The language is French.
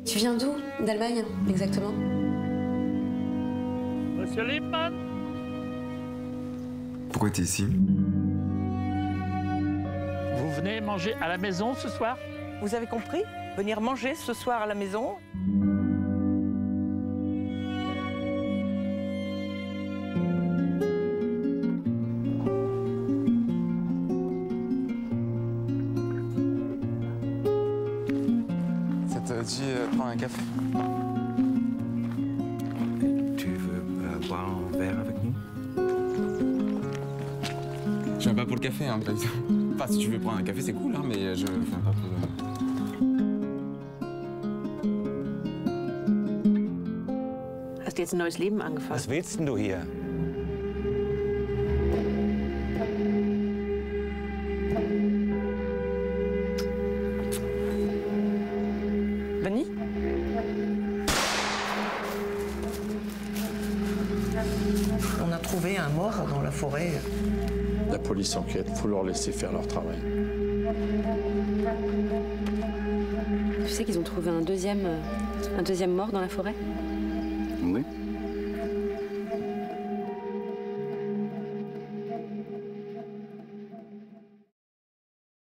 Tu viens d'où? D'Allemagne, exactement? Monsieur Liebmann? Pourquoi t'es ici? Vous venez manger à la maison ce soir? Vous avez compris? Venir manger ce soir à la maison? Ça te dit prendre un café? Tu veux boire un verre avec nous? Je viens pas pour le café, hein, pas du tout. Enfin, si tu veux prendre un café, c'est cool, hein, mais je viens pas pour... Hast du jetzt ein neues Leben angefangen? Was willst denn du hier? Denis? On a trouvé un mort dans la forêt. La police enquête, faut leur laisser faire leur travail. Tu sais qu'ils ont trouvé un deuxième mort dans la forêt? Oui.